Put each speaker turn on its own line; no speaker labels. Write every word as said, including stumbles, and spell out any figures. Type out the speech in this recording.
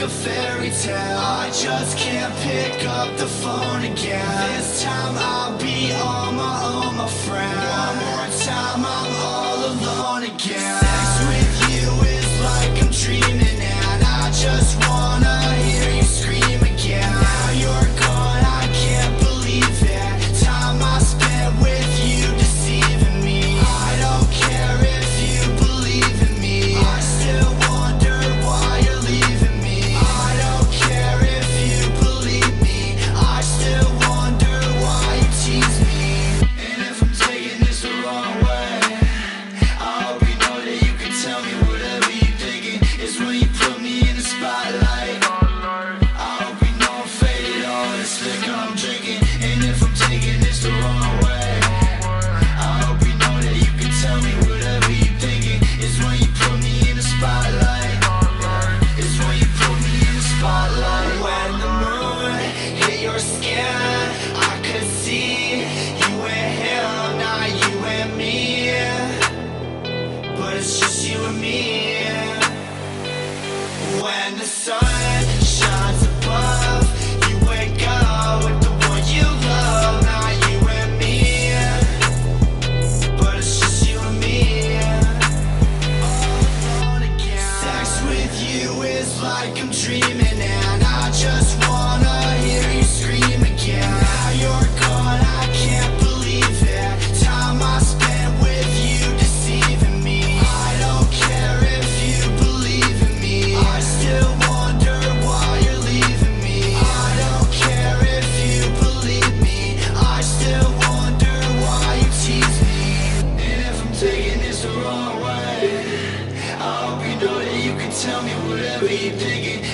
a fairy tale. I just can't pick up the phone again. This time I'll be on my own, my friend. One more time I'm all alone again. Sex with you is like I'm dreaming, and I just wanna hear you scream again. Now you're gone, I can't believe it. Time I spent with you deceiving me. I don't care if you believe in me. I still wonder why you're leaving me. I don't care if you believe me. I still wonder why you tease me. And if I'm taking this the wrong way, I hope you know that you can tell me whatever you're thinking. It's when you put me in the spotlight. I hope you know I'm faded, all this liquor I'm drinking. And if I'm taking this the wrong way, I hope you know that you can tell me whatever you're thinking. It's when you put me in the spotlight. It's when you put me in the spotlight. When the moon hit your skin, I could see you and him, not you and me. But it's just you and me. When the sun shines above, you wake up with the one you love, not you and me. But it's just you and me, all alone again. Sex with you is like I'm dreaming, and I just wanna hear you scream again. Now you're gone, I can't believe it. Time I spent with you deceiving me. I don't care if you believe in me. I still wonder why you're leaving me. I don't care if you believe me. I still wonder why you tease me. And if I'm taking this the wrong way, I hope you know that you can tell me whatever you're thinking.